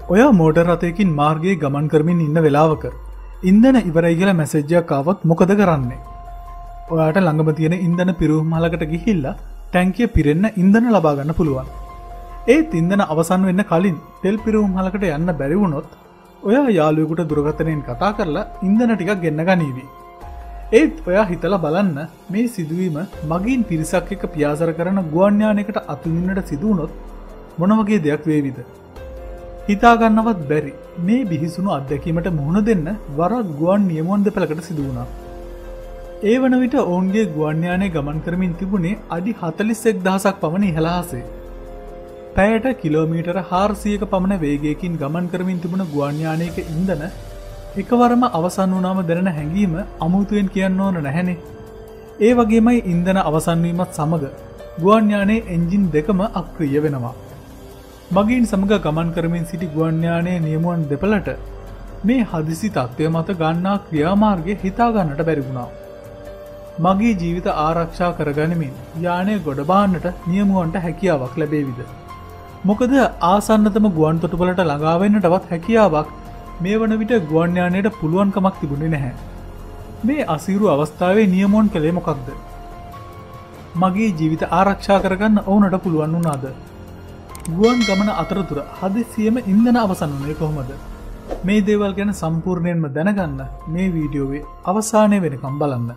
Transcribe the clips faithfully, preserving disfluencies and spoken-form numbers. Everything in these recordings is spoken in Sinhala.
ඔය මෝටර් රථයකින් මාර්ගයේ ගමන් කරමින් ඉන්න වෙලාවක ඉන්ධන ඉවරයි කියලා මැසේජ් එකක් ආවොත් මොකද කරන්නේ? ඔයාට ළඟම තියෙන ඉන්ධන පිරවුම් මහලකට ගිහිල්ලා ටැංකිය පිරෙන්න ඉන්ධන ලබා ගන්න පුළුවන්. ඒත් ඉන්ධන අවසන් වෙන්න කලින් තෙල් පිරවුම් මහලකට යන්න බැරි වුණොත් ඔයා යාළුවෙකුට දුරකථනයෙන් කතා කරලා ඉන්ධන ටිකක් ගෙන්න ගනීවි. ඒත් ඔයා හිතලා බලන්න මේ සිදුවීම මගින් පිරිසක් එක්ක පියාසර කරන ගුවන් යානයකට අතුමින්නට සිදු වුණොත් මොන වගේ දෙයක් වේවිද? හිතා ගන්නවත් බැරි මේ බිහිසුණු අත්දැකීමට මුහුණ දෙන්න වරක් ගුවන් නියමුවන් දෙපළකට සිදු වුණා. ඒ වන විට ඔවුන්ගේ ගුවන් යානය ගමන් කරමින් තිබුණේ අඩි හතළිස් එක් දහසක් පමණ ඉහළ අහසේ. පැයට කිලෝමීටර හාරසියයක පමණ වේගයකින් ගමන් කරමින් තිබුණ ගුවන් යානයක ඉන්ධන එකවරම අවසන් වුණාම දැනෙන හැඟීම අමුතුවෙන් කියන්න ඕන නැහැනේ. ඒ වගේමයි ඉන්ධන අවසන් වීමත් සමග ගුවන් යානයේ එන්ජින් දෙකම අක්‍රිය වෙනවා. මගින් සමග ගමන් කරමින් සිටි ගුවන් යානයේ නියමුවන් දෙපළට මේ හදිසි තත්ත්වය මත ගන්නා ක්‍රියාමාර්ගය හිතා ගන්නට බැරි වුණා. මගේ ජීවිත ආරක්ෂා කරගනිමින් යානය ගොඩ බාන්නට නියමුවන්ට හැකියාවක් ලැබේවිද? මොකද ආසන්නතම ගුවන් තොටුපළට ළඟා වෙන්නටවත් හැකියාවක් මේ වන විට ගුවන් යානයට පුළුවන්කමක් තිබුණේ නැහැ. මේ අසීරු අවස්ථාවේ නියමුවන් කළේ මොකක්ද? මගේ ජීවිත ආරක්ෂා කරගන්න ඕනට පුළුවන් වුණාද? ගුවන් ගමන අතරතුර හදිසියෙම ඉන්ධන අවසන් වුණේ කොහොමද? මේ දේවල් ගැන සම්පූර්ණයෙන්ම දැනගන්න මේ වීඩියෝවේ අවසානය වෙනකම් බලන්න.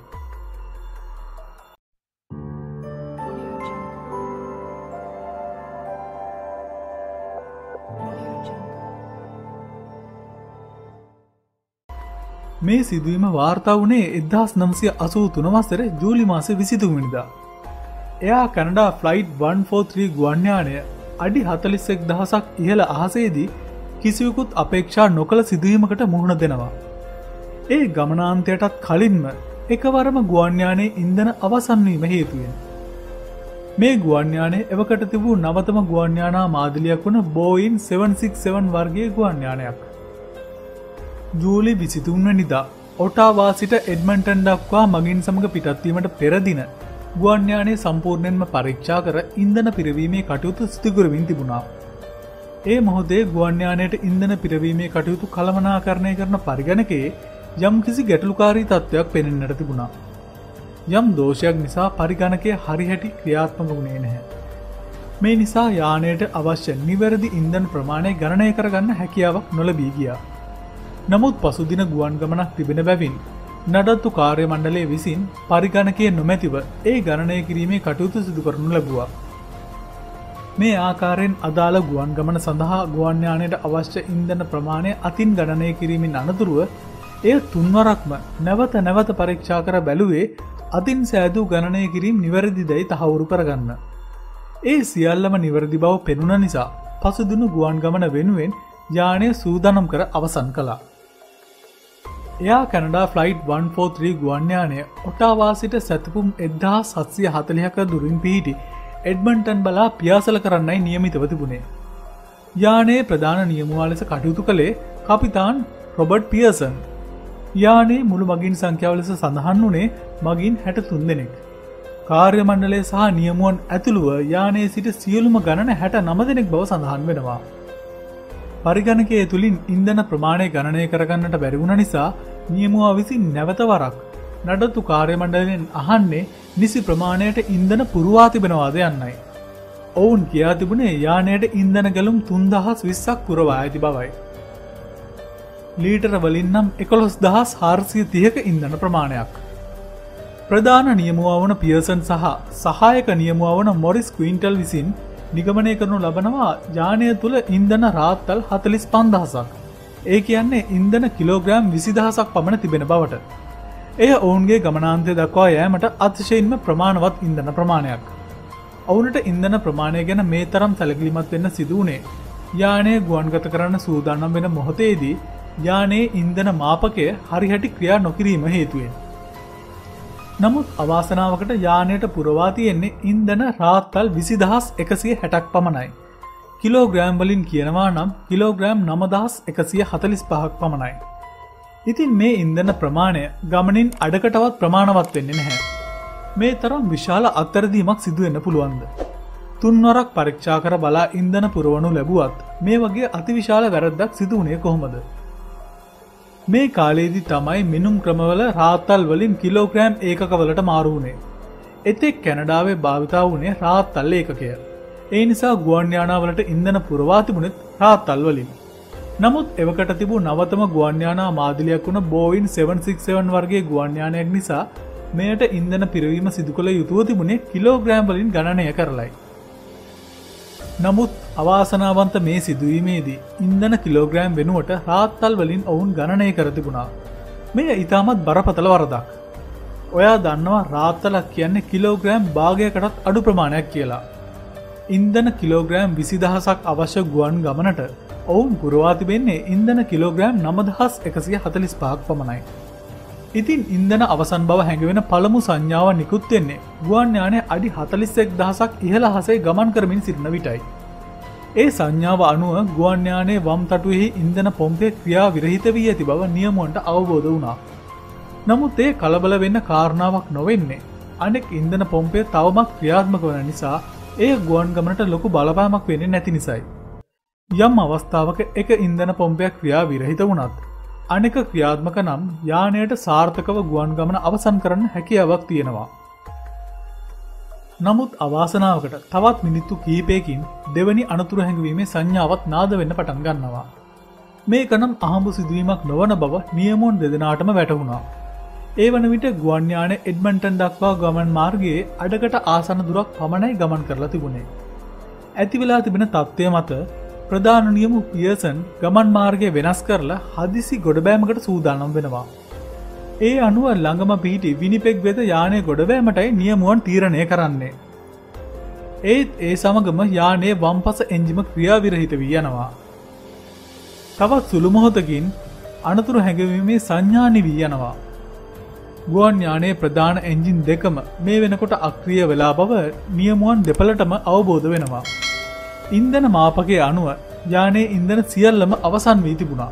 මේ සිදුවීම වාර්තා වුණේ එක්දහස් නවසිය අසූ තුන වසරේ ජූලි මාසේ විසිතුන් වෙනිදා. එයා කැනඩා ෆ්ලයිට් එකසිය ෆෝර්ටි ත්‍රී ගුවන් යානය අඩි හතළිස් එක් දහසක් ඉහළ අහසේදී කිසිවෙකුත් අපේක්ෂා නොකළ සිදුවීමකට මුහුණ දෙනවා. ඒ ගමනාන්තයටත් කලින්ම එකවරම ගුවන් යානයේ ඉන්ධන අවසන් වීම හේතුවෙන් මේ ගුවන් යානය එවකට තිබූ නවතම ගුවන් යානා මාදිලියක් වුණ බෝයින් සෙවන් සික්ස් සෙවන් වර්ගයේ ගුවන් යානයක්. ජූලි විසිතුන් වෙනිදා ඔටාවා සිට එඩ්මන්ටන් දක්වා මගින් සමග පිටත් වීමට පෙර දින ගුවන් යානය සම්පූර්ණයෙන්ම පරීක්ෂා කර ඉන්ධන පිරවීමේ කටයුතු සිදු කරමින් තිබුණා. ඒ මොහොතේ ගුවන් යානයට ඉන්ධන පිරවීමේ කටයුතු කළමනාකරණය කරන පරිගණකයේ යම්කිසි ගැටලුකාරී තත්ත්වයක් පෙනෙන්නට තිබුණා. යම් දෝෂයක් නිසා පරිගණකය හරිහැටි ක්‍රියාත්මක වුණේ නැහැ. මේ නිසා යානයට අවශ්‍ය නිවැරදි ඉන්ධන ප්‍රමාණය ගණනය කරගන්න හැකියාවක් නොලැබී ගියා. නමුත් පසුදින ගුවන් ගමනක් තිබෙන බැවින් නඩත්තු කාර්ය මණ්ඩලය විසින් පරිගණකය නොමැතිව ඒ ගණනය කිරීමේ කටයුතු සිදු කරනු ලැබුවා. මේ ආකාරයෙන් අදාළ ගුවන් ගමන සඳහා ගුවන් යානයට අවශ්‍ය ඉන්ධන ප්‍රමාණය අතින් ගණනය කිරීමෙන් අනතුරුව එය තුන්වරක්ම නැවත නැවත පරීක්ෂා කර බැලුවේ අතින් සෑදූ ගණනය කිරීම නිවැරදිදයි තහවුරු කරගන්න. ඒ සියල්ලම නිවැරදි බව පෙනුන නිසා පසුදින ගුවන් ගමන වෙනුවෙන් යානය සූදානම් කර අවසන් කළා. එයා කැනඩා ෆ්ලයිට් එකසිය ෆෝර්ටි ත්‍රී ගුවන් යානය ඔටාවා සිට සැතපුම් එක්දහස් හත්සිය හතළිහක දුරින් පිහිටි එඩ්මන්ටන් බලා පියාසල කරන්නයි නියමිතව තිබුණේ. යානයේ ප්‍රධාන නියමුවා ලෙස කටයුතු කළේ කපිතාන් රොබර්ට් පියර්සන්. යානයේ මුළු මගින් සංඛ්‍යාව ලෙස සඳහන් වුණේ මගින් හැට තුන් දෙනෙක්. කාර්ය මණ්ඩලය සහ නියමුවන් ඇතුළුව යානයේ සිට සියලුම ගණන හැට නව දෙනෙක් බව සඳහන් වෙනවා. පරිගණකය තුළින් ඉන්ධන ප්‍රමාණය ගණනය කරගන්නට බැරි වුණ නිසා නියමුවා විසින් නැවත වරක් නඩත්තු කාර්ය මණ්ඩලයෙන් අහන්නේ නිසි ප්‍රමාණයට ඉන්ධන පුරවා තිබෙනවාද යන්නයි. ඔවුන් කියා තිබුණේ යානයට ඉන්ධන ගැලුම් තුන්දහස් විස්සක් පුරවා ඇති බවයි. ලීටර වලින් නම් එකොළොස් දහස් හාරසිය තිහක ඉන්ධන ප්‍රමාණයක්. ප්‍රධාන නියමුවා වන පියර්සන් සහ සහායක නියමුවා වන මොරිස් ක්වින්ටල් විසින් නිගමනය කරනු ලබනවා යානය තුළ ඉන්ධන රාත්තල් හතළිස් පන්දහසක්. ඒ කියන්නේ ඉන්ධන කිලෝග්‍රෑම් විසිදහසක් පමණ තිබෙන බවට. එය ඔවුන්ගේ ගමනාන්තය දක්වා යෑමට අතිශයින්ම ප්‍රමාණවත් ඉන්ධන ප්‍රමාණයක්. ඔවුනට ඉන්ධන ප්‍රමාණය ගැන මේ තරම් සැලකිලිමත් වෙන්න සිදුවනේ යානය ගුවන්ගත කරන්න සූදානම් වෙන මොහොතේදී යානයේ ඉන්ධන මාපකය හරිහැටි ක්‍රියා නොකිරීම හේතුවෙන්. නමුත් අවාසනාවකට යානයට පුරවා තියෙන්නේ ඉන්ධන රාත්තල් විසිදහස් එකසිය හැටක් පමණයි. කිලෝග්‍රෑම් වලින් කියනවා නම් කිලෝග්‍රෑම් නවදහස් එකසිය හතළිස් පහක් පමණයි. ඉතින් මේ ඉන්ධන ප්‍රමාණය ගමනින් අඩකටවත් ප්‍රමාණවත් වෙන්නේ නැහැ. මේ තරම් විශාල අත්තරදීමක් සිදුවෙන්න පුළුවන්ද? තුන්වරක් පරීක්ෂා කර බලා ඉන්ධන පුරවනු ලැබුවත් මේ වගේ අතිවිශාල වැරද්දක් සිදු වුණේ කොහොමද? මේ කාලයේදී තමයි මිනුම් ක්‍රමවල රාත්තල් වලින් කිලෝග්‍රෑම් ඒකකවලට මාරු වුණේ. එතෙක් කැනඩාවේ භාවිතා වුණේ රාත්තල් ඒකකය. ඒ නිසා ගුවන් යානාවලට ඉන්ධන පුරවා තිබුණෙත් රාත්තල් වලින්. නමුත් එවකට තිබූ නවතම ගුවන් යානා මාදිලියක් වුණ බෝයින් සෙවන් සික්ස් සෙවන් වර්ගයේ ගුවන් යානයක් නිසා මෙයට ඉන්ධන පිරවීම සිදු කළ යුතුව තිබුණේ කිලෝග්‍රෑම් වලින් ගණනය කරලයි. නමුත් අවාසනාවන්ත මේ සිදුවීමේදී ඉන්ධන කිලෝග්‍රෑම් වෙනුවට රාත්තල් වලින් ඔවුන් ගණනය කර තිබුණා. මෙය ඉතාමත් බරපතල වරදක්. ඔයා දන්නවා රාත්තලක් කියන්නේ කිලෝග්‍රෑම් භාගයකටත් අඩු ප්‍රමාණයක් කියලා. ඉන්ධන කිලෝග්‍රෑම් විසි දහසක් අවශ්‍ය ගුවන් ගමනට ඔවුන් පුරවා තිබෙන්නේ ඉන්ධන කිලෝග්‍රෑම් නවදහස් එකසිය හතලිස් පහක් පමණයි. ඉතින් ඉන්ධන අවසන් බව හැඟවෙන පළමු සංඥාව නිකුත් වෙන්නේ ගුවන් යානය අඩි හතලිස් එක් දහසක් ඉහළ හසේ ගමන් කරමින් සිටින විටයි. ඒ සංඥාව අනුව ගුවන් යානයේ වම් තටුවෙහි ඉන්ධන පොම්පේ ක්‍රියා විරහිත වී ඇති බව නියමුවන්ට අවබෝධ වුණා. නමුත් ඒ කලබල වෙන්න කාරණාවක් නොවෙන්නේ අනෙක් ඉන්ධන පොම්පේ තවමත් ක්‍රියාත්මක වන නිසා ඒ ගුවන් ගමනට ලොකු බලපෑමක් වෙන්නේ නැති නිසායි. යම් අවස්ථාවක එක ඉන්ධන පොම්පයක් ක්‍රියා විරහිත වුණත් අනෙක ක්‍රියාත්මක නම් යානයට සාර්ථකව ගුවන් ගමන අවසන් කරන්න හැකියාවක් තියෙනවා. නමුත් අවාසනාවකට තවත් මිනිත්තු කිහිපයකින් දෙවැනි අනතුරු හැඟවීමේ සංඥාවත් නාද වෙන්න පටන් ගන්නවා. මේක නම් අහඹු සිදුවීමක් නොවන බව නියමුවන් දෙදෙනාටම වැටහුණා. ඒ වන විට ගුවන් යානය එඩ්මන්ටන් දක්වා ගමන් මාර්ගයේ අඩකට ආසන්න දුරක් පමණයි ගමන් කරලා තිබුණේ. ඇති වෙලා තිබෙන තත්ත්වය මත ප්‍රධාන නියමු පියර්සන් ගමන් මාර්ගය වෙනස් කරලා හදිසි ගොඩබෑමකට සූදානම් වෙනවා. ඒ අනුව ළඟම පිහිටි විනිපෙග් වෙත යානය ගොඩබෑමටයි නියමුවන් තීරණය කරන්නේ. ඒත් ඒ සමගම යානයේ වම්පස එන්ජිම ක්‍රියාවිරහිත වී යනවා. තවත් සුළු මොහොතකින් අනතුරු හැඟවීමේ සංඥා නිවී යනවා. ගුවන් යානයේ ප්‍රධාන එන්ජින් දෙකම මේ වෙනකොට අක්‍රිය වෙලා බව නියමුවන් දෙපළටම අවබෝධ වෙනවා. ඉන්ධන මාපකයේ අනුව යානයේ ඉන්ධන සියල්ලම අවසන් වී තිබුණා.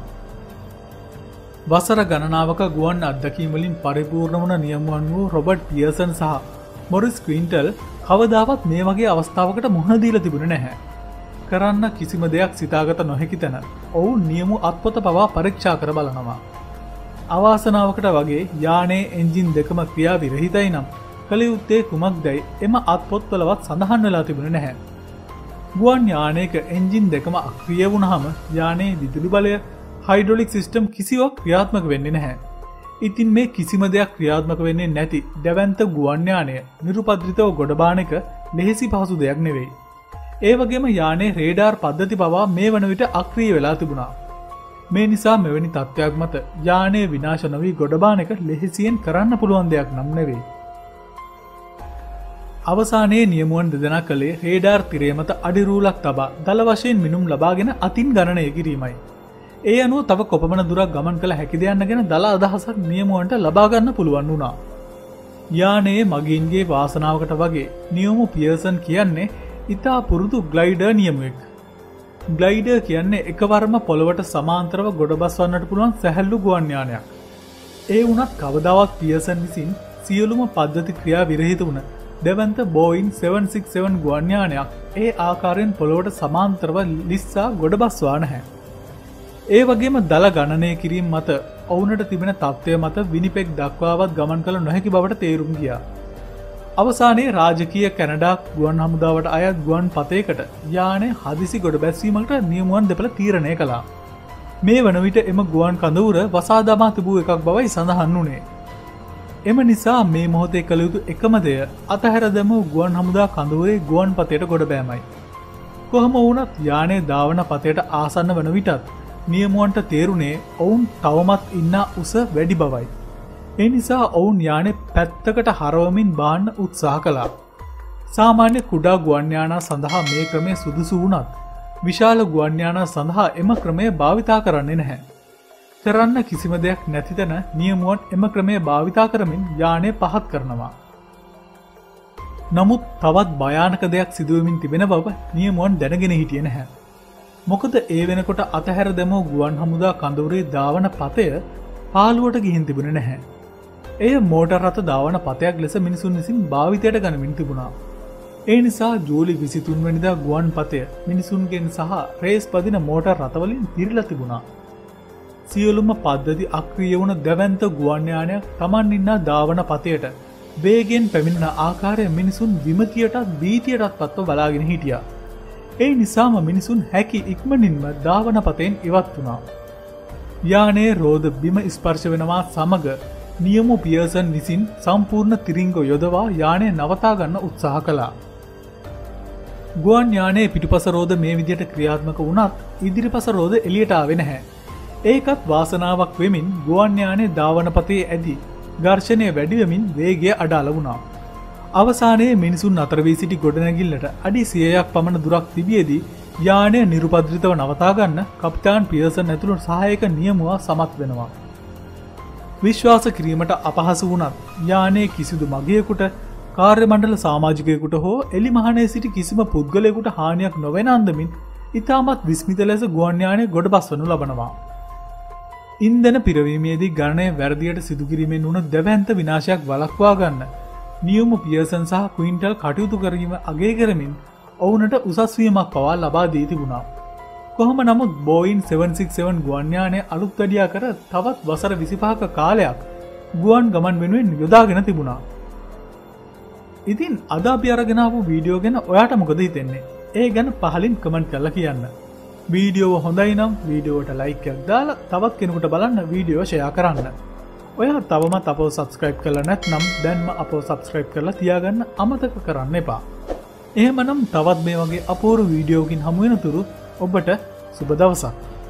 වසර ගණනාවක ගුවන් අත්දැකීම් වලින් පරිපූර්ණ වුණ නියමුවන් වූ රොබර්ට් පියර්සන් සහ මොරිස් ක්වින්ටල් කවදාවත් මේ වගේ අවස්ථාවකට මුහුණ දීලා තිබුණේ නැහැ. කරන්න කිසිම දෙයක් සිතාගත නොහැකි තැන ඔවුන් නියමු අත්පොත පවා පරීක්ෂා කර බලනවා. අවාසනාවකට වගේ යානයේ එන්ජින් දෙකම ක්‍රියා විරහිතයි නම් කළ යුත්තේ කුමක්දයි එම අත්පොත්වලවත් සඳහන් වෙලා තිබුණේ නැහැ. ගුවන් යානයක එන්ජින් දෙකම අක්‍රිය වුණාම යානයේ විදුලි බලය හයිඩ්‍රොලික් සිස්ටම් කිසිවක් ක්‍රියාත්මක වෙන්නේ නැහැ. ඉතින් මේ කිසිම දෙයක් ක්‍රියාත්මක වෙන්නේ නැති දැවැන්ත ගුවන් යානය නිරුපද්‍රිතව ගොඩබාන එක ලෙහෙසි පහසු දෙයක් නෙවෙයි. ඒ වගේම යානයේ රේඩාර් පද්ධති පවා මේ වන විට අක්‍රිය වෙලා තිබුණා. මේ නිසා මෙවැනි තත්ත්වයක් මත යානය විනාශ නොවී ගොඩබාන එක ලෙහෙසියෙන් කරන්න පුළුවන් දෙයක් නම් නෙවෙයි. අවසානයේ නියමුවන් දෙදෙනා කළේ රේඩාර් තිරය මත අඩිරූලක් තබා දල වශයෙන් මිනුම් ලබාගෙන අතින් ගණනය කිරීමයි. ඒ අනුව තව කොපමණ දුරක් ගමන් කළ හැකිද යන්න ගැන දල අදහසක් නියමුවන්ට ලබා ගන්න පුළුවන් වුණා. යානයේ මගීන්ගේ වාසනාවකට වගේ නියමු පියර්සන් කියන්නේ ඉතා පුරුදු ග්ලයිඩර් නියමුවෙක්. ග්ලයිඩර් කියන්නේ එකවරම පොළවට සමාන්තරව ගොඩබස්වන්නට පුළුවන් සැහැල්ලු ගුවන් යානයක්. ඒ වුණත් කවදාවත් පියර්සන් විසින් සියලුම පද්ධති ක්‍රියා විරහිත වුණ දෙවන්ත බෝයින් සෙවන් සික්ස් සෙවන් ගුවන් යානයක් ඒ ආකාරයෙන් පොළොවට සමාන්තරව ලිස්සා ගොඩබස්වා නැහැ. ඒ වගේම දල ගණනය කිරීම මත ඔවුනට තිබෙන තත්ත්වය මත විනිපෙක් දක්වාවත් ගමන් කළ නොහැකි බවට තේරුම් ගියා. අවසානයේ රාජකීය කැනඩා ගුවන් හමුදාවට අයත් ගුවන් පතයකට යානය හදිසි ගොඩ බැස්වීමකට නියමුවන් දෙපළ තීරණය කළා. මේ වන විට එම ගුවන් කඳවුර වසා දමා තිබූ එකක් බවයි සඳහන් වුණේ. එම නිසා මේ මොහොතේ කළ යුතු එකම දෙය අතහැර දැමූ ගුවන් හමුදා කඳවුරේ ගුවන් පතයට ගොඩ බෑමයි. කොහොම වුණත් යානයේ ධාවන පතයට ආසන්න වන විටත් නියමුවන්ට තේරුණේ ඔවුන් තවමත් ඉන්න උස වැඩි බවයි. ඒ නිසා ඔවුන් යානේ පැත්තකට හරවමින් බාන්න උත්සාහ කළා. සාමාන්‍ය කුඩා ගුවන් යානා සඳහා මේ ක්‍රමය සුදුසු වුණත් විශාල ගුවන් යානා සඳහා එම ක්‍රමය භාවිතා කරන්නේ නැහැ. කරන්න කිසිම දෙයක් නැති තැන නියමුවන් එම ක්‍රමය භාවිතා කරමින් යානය පහත් කරනවා. නමුත් තවත් භයානක දෙයක් සිදුවමින් තිබෙන බව නියමුවන් දැනගෙන හිටියේ නැහැ. මොකද ඒ වෙනකොට අතහැර දැමූ ගුවන් හමුදා කඳවුරේ ධාවන පතය පාළුවට ගිහින් තිබුණේ නැහැ. එය මෝටර් රථ ධාවන පතයක් ලෙස මිනිසුන් විසින් භාවිතයට ගනිමින් තිබුණා. ඒ නිසා ජූලි විසිතුන් වෙනිදා ගුවන් පතය මිනිසුන්ගෙන් සහ රේස් පදින මෝටර් රථවලින් පිරීලා තිබුණා. සියලුම පද්ධති අක්‍රිය වුණ දැවැන්ත ගුවන් යානයක් Taman ඉන්න ධාවන පතයට වේගෙන් පැමිණෙන ආකාරය මිනිසුන් විමතියටත් බීතියටත් පත්ව බලාගෙන හිටියා. ඒ නිසාම මිනිසුන් හැකි ඉක්මනින්ම ධාවන පතෙන් ඉවත් වුණා. යානයේ රෝද බිම ස්පර්ශ වෙනවා සමග නියමු පියර්සන් විසින් සම්පූර්ණ තිරිංග යොදවා යානය නවතා ගන්න උත්සාහ කළා. ගුවන් යානයේ පිටුපස රෝද මේ විදිහට ක්‍රියාත්මක වුණත් ඉදිරිපස රෝද එළියට ආවේ නැහැ. ඒකත් වාසනාවක් වෙමින් ගුවන් යානයේ ධාවන පතේ ඇදී ඝර්ෂණය වැඩි වෙමින් වේගය අඩාල වුණා. අවසානයේ මිනිසුන් අතර වී සිටි ගොඩනැගිල්ලට අඩි සියයක් පමණ දුරක් තිබියදී යානය නිරුපද්‍රිතව නවතා ගන්න කපිතාන් පියර්සන් ඇතුළු සහායක නියමුවා සමත් වෙනවා. විශ්වාස කිරීමට අපහසු වුණත් යානයේ කිසිදු මගියෙකුට කාර්ය මණ්ඩල සමාජිකයෙකුට හෝ එලිමහනේ සිටි කිසිම පුද්ගලයෙකුට හානියක් නොවන අන්දමින් ඉතාමත් විස්මිත ලෙස ගුවන් යානය ගොඩබස්වනු ලබනවා. ඉන්ධන පිරවීමේදී ගණනය වැරදියට සිදු කිරීමෙන් වුණ දැවැන්ත විනාශයක් වළක්වා ගන්න නියම පියර්සන් සහ ක්වින්ටල් කටයුතු කිරීම අගය කරමින් ඔවුන්ට උසස් වීමක් පවා ලබා දී තිබුණා. කොහොම නමුත් බෝයින් සෙවන් සික්ස් සෙවන් ගුවන් යානය අලුත් වැඩියා කර තවත් වසර විසිපහක කාලයක් ගුවන් ගමන් වෙනුවෙන් යොදාගෙන තිබුණා. ඉතින් අද අපි අරගෙන ආපු වීඩියෝ ගැන ඔයාට මොකද හිතෙන්නේ? ඒ ගැන පහලින් කමෙන්ට් කරලා කියන්න. වීඩියෝව හොඳයි නම් වීඩියෝවට ලයික් එකක් දාලා තවත් කෙනෙකුට බලන්න වීඩියෝ ෂෙයා කරන්න. ඔයා තවමත් අපව සබ්ස්ක්‍රයිබ් කරලා නැත්නම් දැන්ම අපව සබ්ස්ක්‍රයිබ් කරලා තියාගන්න අමතක කරන්න එපා. එහෙමනම් තවත් මේ වගේ අපූර්ව වීඩියෝකින් හමු වෙනතුරු ඔබට සුබ දවසක්.